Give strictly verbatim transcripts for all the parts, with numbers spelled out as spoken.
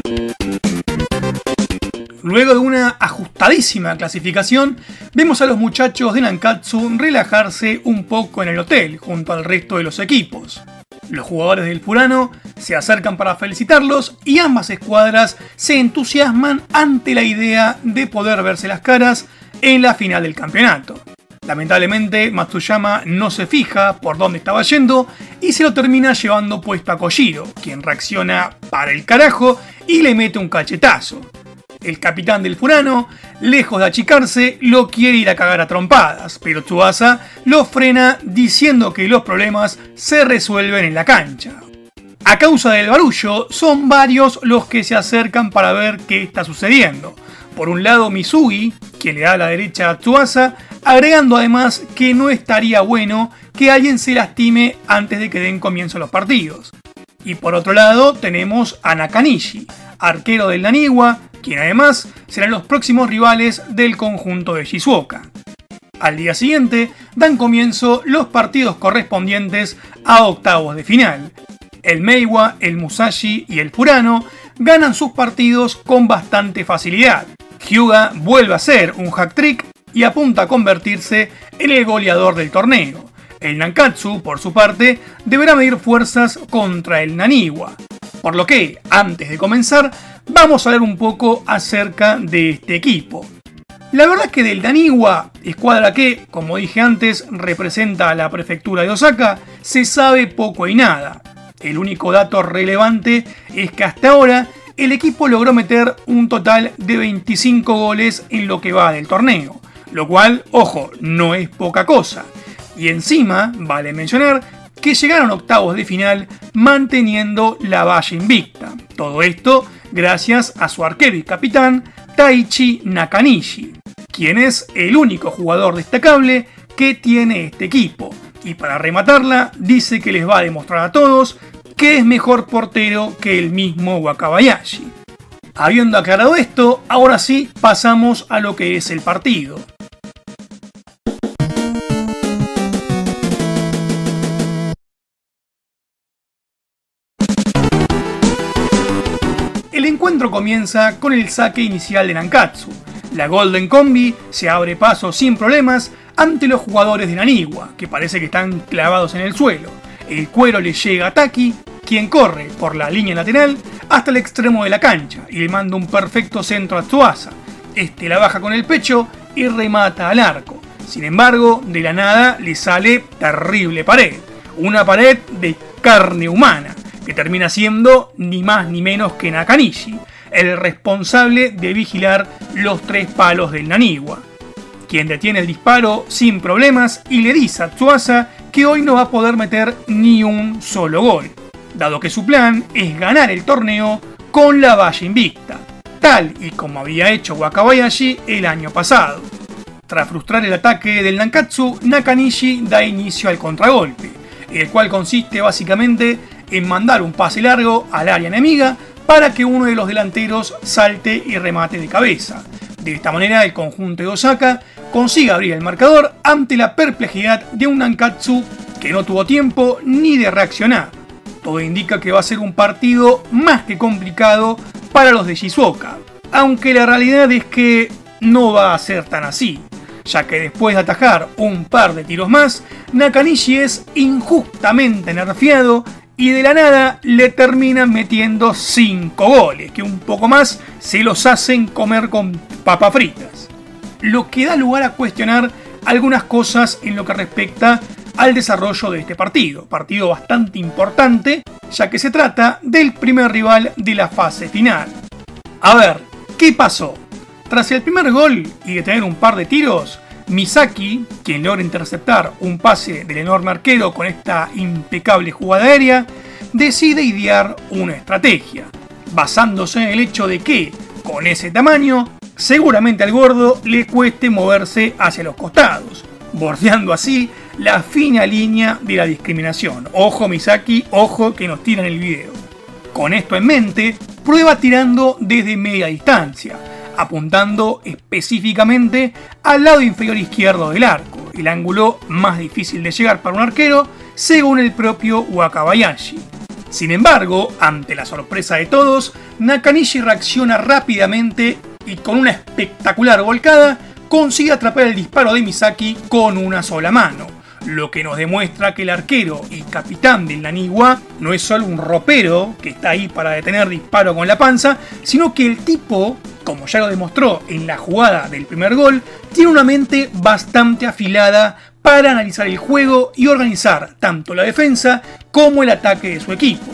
Luego de una ajustadísima clasificación, vemos a los muchachos de Nankatsu relajarse un poco en el hotel junto al resto de los equipos. Los jugadores del Furano se acercan para felicitarlos y ambas escuadras se entusiasman ante la idea de poder verse las caras en la final del campeonato. Lamentablemente Matsuyama no se fija por dónde estaba yendo y se lo termina llevando puesto a Kojiro, quien reacciona para el carajo y le mete un cachetazo. El capitán del Furano, lejos de achicarse, lo quiere ir a cagar a trompadas, pero Tsubasa lo frena diciendo que los problemas se resuelven en la cancha. A causa del barullo, son varios los que se acercan para ver qué está sucediendo. Por un lado Misugi, quien le da la derecha a Tsubasa, agregando además que no estaría bueno que alguien se lastime antes de que den comienzo los partidos. Y por otro lado tenemos a Nakanishi, arquero del Naniwa, quien además serán los próximos rivales del conjunto de Shizuoka. Al día siguiente dan comienzo los partidos correspondientes a octavos de final. El Meiwa, el Musashi y el Furano ganan sus partidos con bastante facilidad. Hyuga vuelve a hacer un hack trick y apunta a convertirse en el goleador del torneo. El Nankatsu, por su parte, deberá medir fuerzas contra el Naniwa. Por lo que, antes de comenzar, vamos a hablar un poco acerca de este equipo. La verdad es que del Naniwa, escuadra que, como dije antes, representa a la prefectura de Osaka, se sabe poco y nada. El único dato relevante es que hasta ahora el equipo logró meter un total de veinticinco goles en lo que va del torneo, lo cual, ojo, no es poca cosa. Y encima, vale mencionar que llegaron a octavos de final manteniendo la valla invicta. Todo esto gracias a su arquero y capitán Taichi Nakanishi, quien es el único jugador destacable que tiene este equipo. Y para rematarla, dice que les va a demostrar a todos que es mejor portero que el mismo Wakabayashi. Habiendo aclarado esto, ahora sí pasamos a lo que es el partido. El encuentro comienza con el saque inicial de Nankatsu. La Golden Combi se abre paso sin problemas ante los jugadores de Naniwa, que parece que están clavados en el suelo. El cuero le llega a Taki, quien corre por la línea lateral hasta el extremo de la cancha y le manda un perfecto centro a Tsubasa. Este la baja con el pecho y remata al arco. Sin embargo, de la nada le sale terrible pared. Una pared de carne humana, que termina siendo ni más ni menos que Nakanishi, el responsable de vigilar los tres palos del Naniwa, quien detiene el disparo sin problemas y le dice a Tsubasa que hoy no va a poder meter ni un solo gol, dado que su plan es ganar el torneo con la valla invicta, tal y como había hecho Wakabayashi el año pasado. Tras frustrar el ataque del Nankatsu, Nakanishi da inicio al contragolpe, el cual consiste básicamente en mandar un pase largo al área enemiga para que uno de los delanteros salte y remate de cabeza. De esta manera el conjunto de Osaka consigue abrir el marcador ante la perplejidad de un Nankatsu que no tuvo tiempo ni de reaccionar. Todo indica que va a ser un partido más que complicado para los de Shizuoka, aunque la realidad es que no va a ser tan así, ya que después de atajar un par de tiros más, Nakanishi es injustamente nerfeado y de la nada le terminan metiendo cinco goles, que un poco más se los hacen comer con papas fritas. Lo que da lugar a cuestionar algunas cosas en lo que respecta al desarrollo de este partido. Partido bastante importante, ya que se trata del primer rival de la fase final. A ver, ¿qué pasó? Tras el primer gol y de tener un par de tiros, Misaki, quien logra interceptar un pase del enorme arquero con esta impecable jugada aérea, decide idear una estrategia, basándose en el hecho de que, con ese tamaño, seguramente al gordo le cueste moverse hacia los costados, bordeando así la fina línea de la discriminación. Ojo Misaki, ojo que nos tiran el video. Con esto en mente, prueba tirando desde media distancia, apuntando específicamente al lado inferior izquierdo del arco, el ángulo más difícil de llegar para un arquero, según el propio Wakabayashi. Sin embargo, ante la sorpresa de todos, Nakanishi reacciona rápidamente y con una espectacular volcada consigue atrapar el disparo de Misaki con una sola mano, lo que nos demuestra que el arquero y capitán del Naniwa no es solo un ropero que está ahí para detener disparo con la panza, sino que el tipo, como ya lo demostró en la jugada del primer gol, tiene una mente bastante afilada para analizar el juego y organizar tanto la defensa como el ataque de su equipo.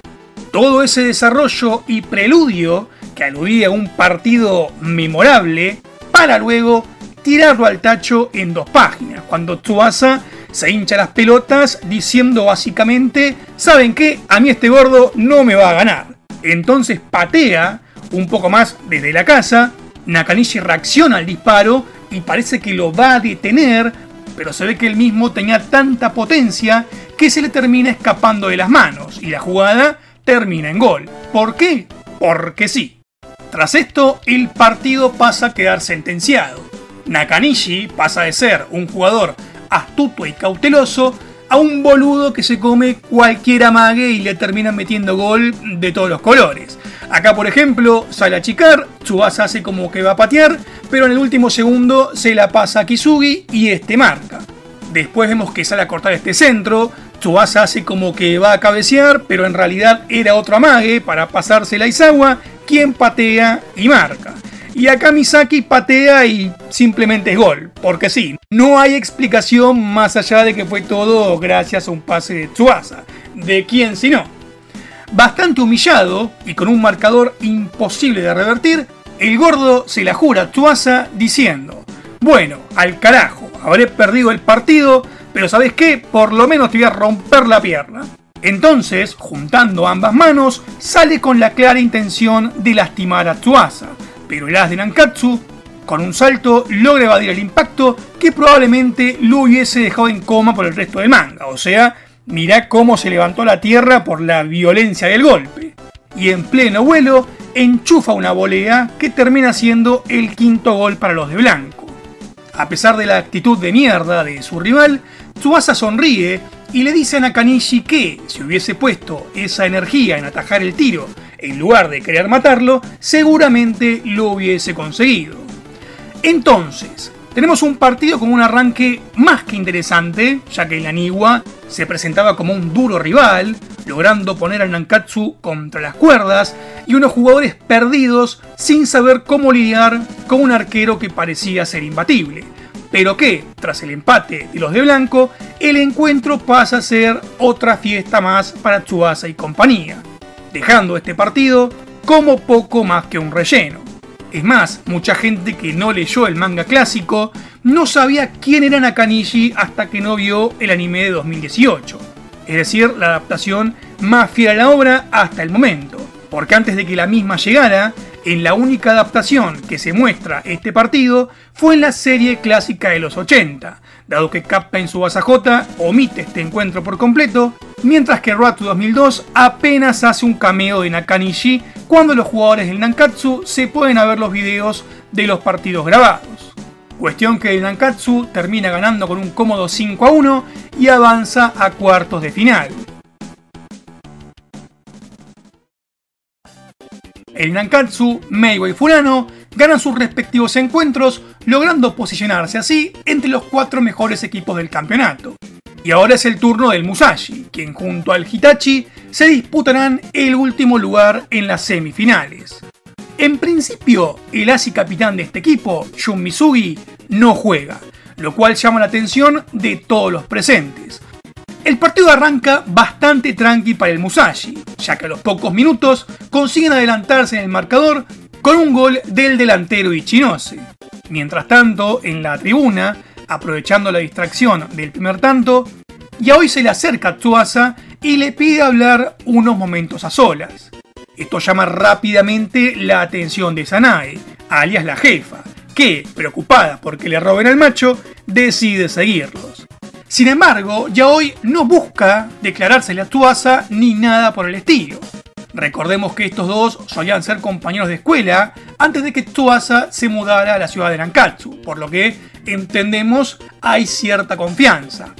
Todo ese desarrollo y preludio que aludía a un partido memorable para luego tirarlo al tacho en dos páginas, cuando Tsubasa se hincha las pelotas diciendo básicamente: ¿saben qué? A mí este gordo no me va a ganar. Entonces patea un poco más desde la casa, Nakanishi reacciona al disparo y parece que lo va a detener, pero se ve que él mismo tenía tanta potencia que se le termina escapando de las manos y la jugada termina en gol. ¿Por qué? Porque sí. Tras esto, el partido pasa a quedar sentenciado. Nakanishi pasa de ser un jugador astuto y cauteloso a un boludo que se come cualquier amague y le termina metiendo gol de todos los colores. Acá, por ejemplo, sale a achicar, Tsubasa hace como que va a patear, pero en el último segundo se la pasa a Kisugi y este marca. Después vemos que sale a cortar este centro, Tsubasa hace como que va a cabecear, pero en realidad era otro amague para pasársela a Izawa, quien patea y marca. Y acá Misaki patea y simplemente es gol, porque sí, no hay explicación más allá de que fue todo gracias a un pase de Tsubasa. ¿De quién si no? Bastante humillado y con un marcador imposible de revertir, el gordo se la jura a Tsubasa diciendo: bueno, al carajo, habré perdido el partido, pero ¿sabes qué? Por lo menos te voy a romper la pierna. Entonces, juntando ambas manos, sale con la clara intención de lastimar a Tsubasa, pero el as de Nankatsu, con un salto, logra evadir el impacto que probablemente lo hubiese dejado en coma por el resto del manga. O sea, mirá cómo se levantó la tierra por la violencia del golpe. Y en pleno vuelo, enchufa una volea que termina siendo el quinto gol para los de blanco. A pesar de la actitud de mierda de su rival, Tsubasa sonríe y le dice a Nakanishi que, si hubiese puesto esa energía en atajar el tiro en lugar de querer matarlo, seguramente lo hubiese conseguido. Entonces, tenemos un partido con un arranque más que interesante, ya que el Naniwa se presentaba como un duro rival, logrando poner al Nankatsu contra las cuerdas, y unos jugadores perdidos sin saber cómo lidiar con un arquero que parecía ser imbatible. Pero que, tras el empate de los de blanco, el encuentro pasa a ser otra fiesta más para Tsubasa y compañía, dejando este partido como poco más que un relleno. Es más, mucha gente que no leyó el manga clásico no sabía quién era Nakanishi hasta que no vio el anime de dos mil dieciocho, es decir, la adaptación más fiel a la obra hasta el momento, porque antes de que la misma llegara, en la única adaptación que se muestra este partido fue en la serie clásica de los ochenta, dado que Kappa en su J omite este encuentro por completo, mientras que Road to dos mil dos apenas hace un cameo de Nakanishi cuando los jugadores del Nankatsu se pueden a ver los videos de los partidos grabados. Cuestión que el Nankatsu termina ganando con un cómodo cinco a uno y avanza a cuartos de final. El Nankatsu, Meiwa y Furano ganan sus respectivos encuentros, logrando posicionarse así entre los cuatro mejores equipos del campeonato. Y ahora es el turno del Musashi, quien junto al Hitachi se disputarán el último lugar en las semifinales. En principio, el as y capitán de este equipo, Jun Misugi, no juega, lo cual llama la atención de todos los presentes. El partido arranca bastante tranqui para el Musashi, ya que a los pocos minutos consiguen adelantarse en el marcador con un gol del delantero Ichinose. Mientras tanto, en la tribuna, aprovechando la distracción del primer tanto, Yaoi se le acerca a Tsubasa y le pide hablar unos momentos a solas. Esto llama rápidamente la atención de Sanae, alias la jefa, que, preocupada porque le roben al macho, decide seguirlos. Sin embargo, Yaoi no busca declarársele a Tsubasa ni nada por el estilo. Recordemos que estos dos solían ser compañeros de escuela antes de que Tsubasa se mudara a la ciudad de Nankatsu, por lo que entendemos hay cierta confianza.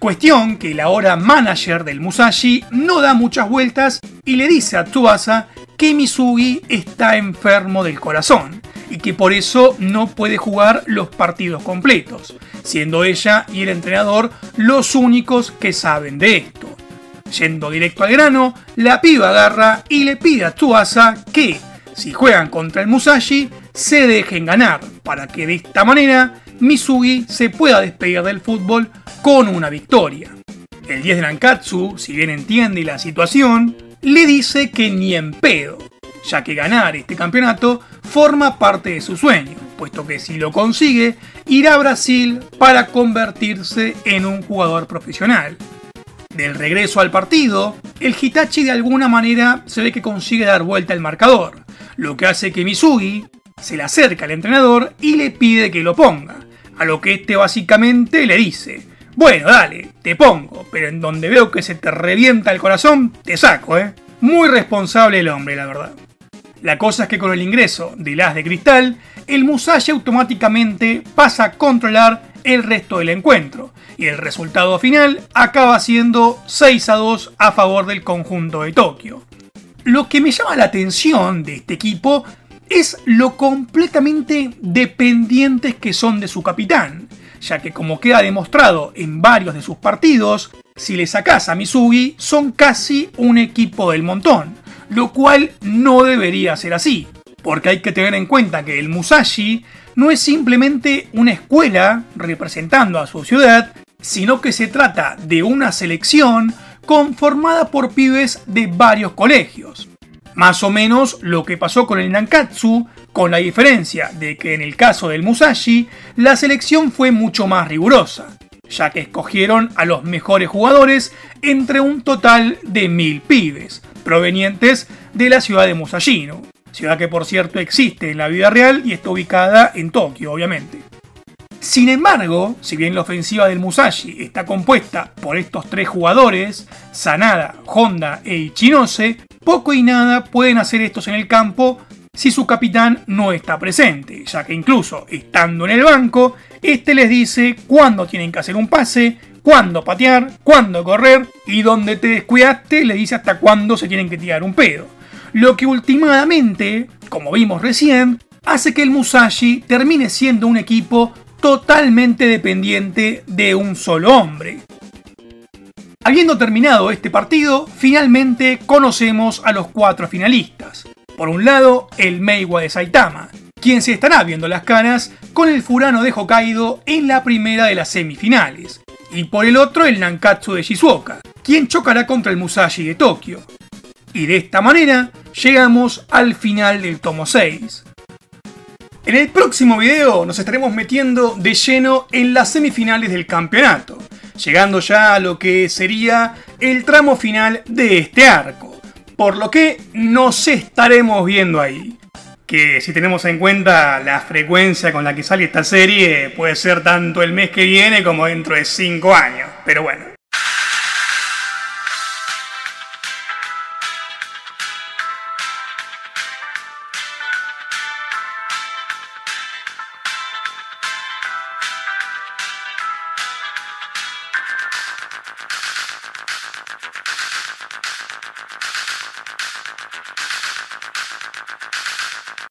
Cuestión que el ahora manager del Musashi no da muchas vueltas y le dice a Tsubasa que Misugi está enfermo del corazón y que por eso no puede jugar los partidos completos, siendo ella y el entrenador los únicos que saben de esto. Yendo directo al grano, la piba agarra y le pide a Tsubasa que, si juegan contra el Musashi, se dejen ganar, para que de esta manera Misugi se pueda despedir del fútbol con una victoria. El diez de Nankatsu, si bien entiende la situación, le dice que ni en pedo, ya que ganar este campeonato forma parte de su sueño, puesto que si lo consigue, irá a Brasil para convertirse en un jugador profesional. Del regreso al partido, el Hitachi de alguna manera se ve que consigue dar vuelta al marcador, lo que hace que Misugi se le acerca al entrenador y le pide que lo ponga, a lo que este básicamente le dice: bueno, dale, te pongo, pero en donde veo que se te revienta el corazón, te saco, ¿eh? Muy responsable el hombre, la verdad. La cosa es que con el ingreso del As de Cristal, el Musashi automáticamente pasa a controlar el resto del encuentro, y el resultado final acaba siendo seis a dos a favor del conjunto de Tokio. Lo que me llama la atención de este equipo es lo completamente dependientes que son de su capitán, ya que como queda demostrado en varios de sus partidos, si le sacás a Misugi son casi un equipo del montón, lo cual no debería ser así, porque hay que tener en cuenta que el Musashi no es simplemente una escuela representando a su ciudad, sino que se trata de una selección conformada por pibes de varios colegios. Más o menos lo que pasó con el Nankatsu, con la diferencia de que en el caso del Musashi, la selección fue mucho más rigurosa, ya que escogieron a los mejores jugadores entre un total de mil pibes, provenientes de la ciudad de Musashino, ciudad que por cierto existe en la vida real y está ubicada en Tokio, obviamente. Sin embargo, si bien la ofensiva del Musashi está compuesta por estos tres jugadores, Sanada, Honda e Ichinose, poco y nada pueden hacer estos en el campo si su capitán no está presente, ya que incluso estando en el banco, este les dice cuándo tienen que hacer un pase, cuándo patear, cuándo correr, y donde te descuidaste le dice hasta cuándo se tienen que tirar un pedo. Lo que últimamente, como vimos recién, hace que el Musashi termine siendo un equipo totalmente dependiente de un solo hombre. Habiendo terminado este partido, finalmente conocemos a los cuatro finalistas. Por un lado, el Meiwa de Saitama, quien se estará viendo las caras con el Furano de Hokkaido en la primera de las semifinales. Y por el otro, el Nankatsu de Shizuoka, quien chocará contra el Musashi de Tokio. Y de esta manera, llegamos al final del tomo seis. En el próximo video nos estaremos metiendo de lleno en las semifinales del campeonato, llegando ya a lo que sería el tramo final de este arco, por lo que nos estaremos viendo ahí. Que si tenemos en cuenta la frecuencia con la que sale esta serie, puede ser tanto el mes que viene como dentro de cinco años, pero bueno.